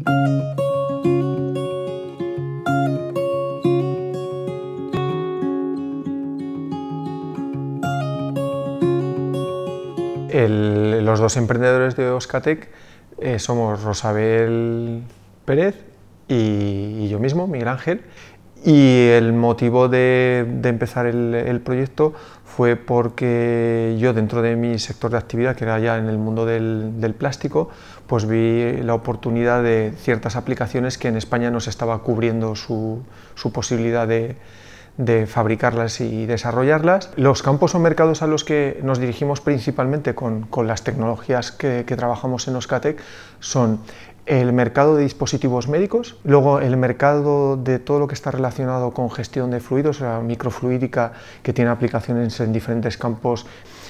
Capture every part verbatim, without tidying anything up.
El, los dos emprendedores de Euskatech eh, somos Rosabel Pérez y, y yo mismo, Miguel Ángel, y el motivo de, de empezar el, el proyecto fue porque yo, dentro de mi sector de actividad, que era ya en el mundo del, del plástico, pues vi la oportunidad de ciertas aplicaciones que en España no se estaba cubriendo su, su posibilidad de, de fabricarlas y desarrollarlas. Los campos o mercados a los que nos dirigimos principalmente con, con las tecnologías que, que trabajamos en Euskatech son el mercado de dispositivos médicos, luego el mercado de todo lo que está relacionado con gestión de fluidos, la microfluídica, que tiene aplicaciones en diferentes campos,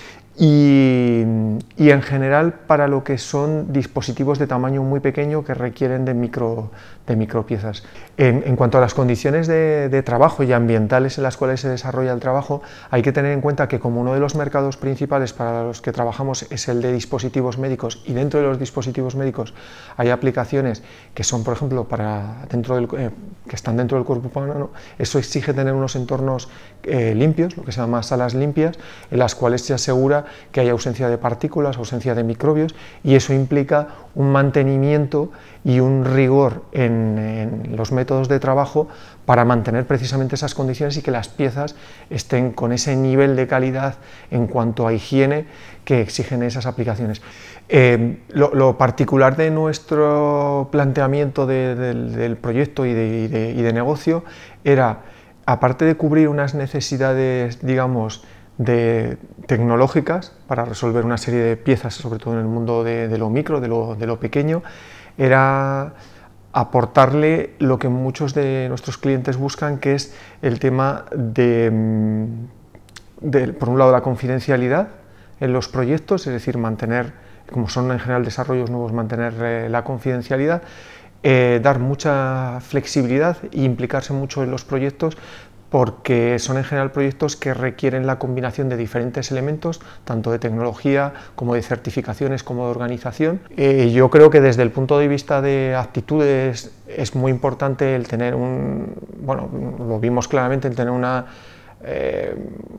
y, y en general para lo que son dispositivos de tamaño muy pequeño que requieren de, micro, de micropiezas. En, en cuanto a las condiciones de, de trabajo y ambientales en las cuales se desarrolla el trabajo, hay que tener en cuenta que como uno de los mercados principales para los que trabajamos es el de dispositivos médicos, y dentro de los dispositivos médicos hay aplicaciones que son, por ejemplo, para dentro del, eh, que están dentro del cuerpo humano, eso exige tener unos entornos eh, limpios, lo que se llama salas limpias, en las cuales se asegura que hay ausencia de partículas, ausencia de microbios, y eso implica un mantenimiento y un rigor en, en los métodos de trabajo para mantener precisamente esas condiciones y que las piezas estén con ese nivel de calidad en cuanto a higiene que exigen esas aplicaciones. Eh, lo, lo particular de nuestro planteamiento de, de, del proyecto y de, y, de, y de negocio era, aparte de cubrir unas necesidades, digamos, de tecnológicas para resolver una serie de piezas, sobre todo en el mundo de, de lo micro, de lo, de lo pequeño, era aportarle lo que muchos de nuestros clientes buscan, que es el tema de, de, por un lado, la confidencialidad en los proyectos, es decir, mantener, como son en general desarrollos nuevos, mantener eh, la confidencialidad, eh, dar mucha flexibilidad e implicarse mucho en los proyectos, porque son en general proyectos que requieren la combinación de diferentes elementos, tanto de tecnología como de certificaciones como de organización. Eh, yo creo que desde el punto de vista de actitudes es muy importante el tener un, bueno, lo vimos claramente, el tener una, eh,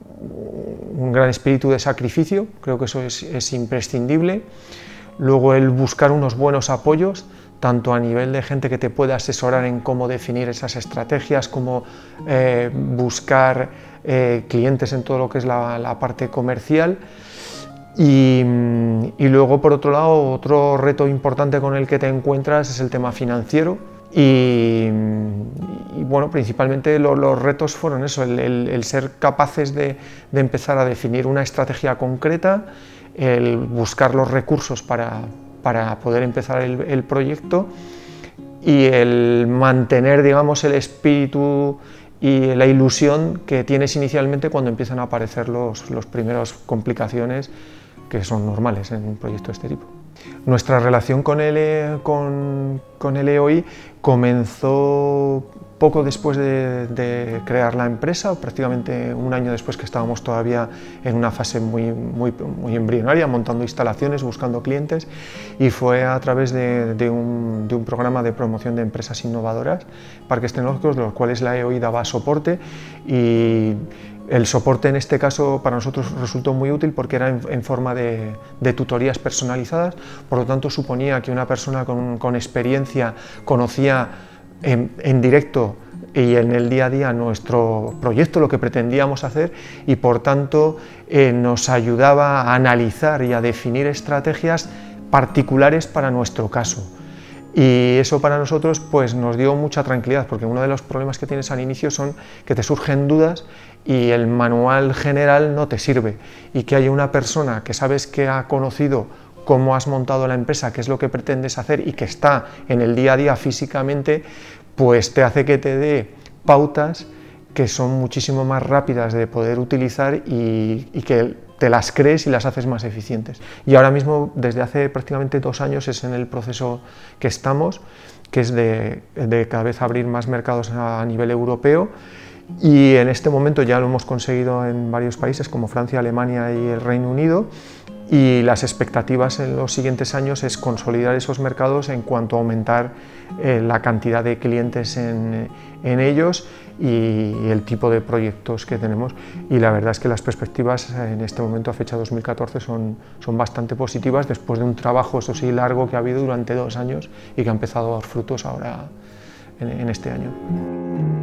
un gran espíritu de sacrificio, creo que eso es, es imprescindible. Luego el buscar unos buenos apoyos, tanto a nivel de gente que te pueda asesorar en cómo definir esas estrategias, cómo eh, buscar eh, clientes en todo lo que es la, la parte comercial. Y, y luego, por otro lado, otro reto importante con el que te encuentras es el tema financiero. Y, y bueno, principalmente lo, los retos fueron eso, el, el, el ser capaces de, de empezar a definir una estrategia concreta, el buscar los recursos para, para poder empezar el, el proyecto y el mantener, digamos, el espíritu y la ilusión que tienes inicialmente cuando empiezan a aparecer los, los primeras complicaciones que son normales en un proyecto de este tipo. Nuestra relación con el, con, con el E O I comenzó poco después de, de crear la empresa, prácticamente un año después, que estábamos todavía en una fase muy, muy, muy embrionaria, montando instalaciones, buscando clientes, y fue a través de, de, un, de un programa de promoción de empresas innovadoras, parques tecnológicos, de los cuales la E O I daba soporte, y el soporte en este caso para nosotros resultó muy útil porque era en, en forma de, de tutorías personalizadas, por lo tanto suponía que una persona con, con experiencia conocía en, en directo y en el día a día nuestro proyecto, lo que pretendíamos hacer, y por tanto eh, nos ayudaba a analizar y a definir estrategias particulares para nuestro caso. Y eso para nosotros pues nos dio mucha tranquilidad, porque uno de los problemas que tienes al inicio son que te surgen dudas y el manual general no te sirve, y que haya una persona que sabes que ha conocido cómo has montado la empresa, qué es lo que pretendes hacer y que está en el día a día físicamente, pues te hace que te dé pautas que son muchísimo más rápidas de poder utilizar y, y que te las crees y las haces más eficientes. Y ahora mismo, desde hace prácticamente dos años, es en el proceso que estamos, que es de, de cada vez abrir más mercados a nivel europeo, y en este momento ya lo hemos conseguido en varios países como Francia, Alemania y el Reino Unido, y las expectativas en los siguientes años es consolidar esos mercados en cuanto a aumentar eh, la cantidad de clientes en, en ellos y el tipo de proyectos que tenemos, y la verdad es que las perspectivas en este momento a fecha dos mil catorce son, son bastante positivas después de un trabajo, eso sí, largo que ha habido durante dos años y que ha empezado a dar frutos ahora en, en este año.